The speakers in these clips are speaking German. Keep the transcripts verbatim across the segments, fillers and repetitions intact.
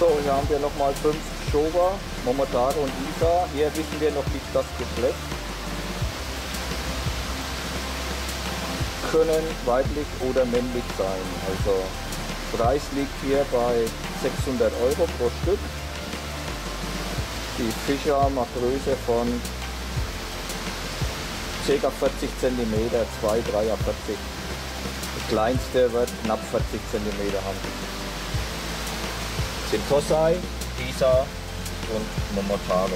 So, hier haben wir nochmal fünf Schober, Momotaro und Isa. Hier wissen wir noch nicht das Geschlecht. Können weiblich oder männlich sein. Also Preis liegt hier bei sechshundert Euro pro Stück. Die Fische haben eine Größe von ca. vierzig Zentimeter, zwei, drei, vierzig. Das kleinste wird knapp vierzig Zentimeter haben. Das sind Tosai, Isa und Momotaro.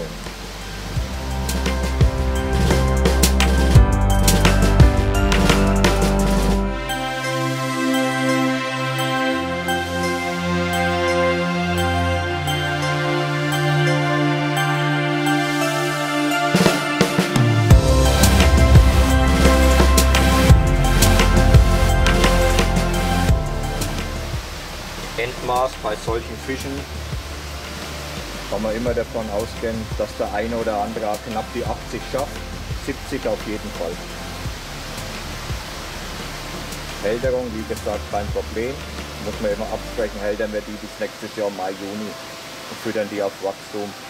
Endmaß bei solchen Fischen kann man immer davon ausgehen, dass der eine oder andere knapp die achtzig schafft, siebzig auf jeden Fall. Hälterung, wie gesagt, kein Problem, muss man immer absprechen, hältern wir die bis nächstes Jahr Mai, Juni und füttern die auf Wachstum.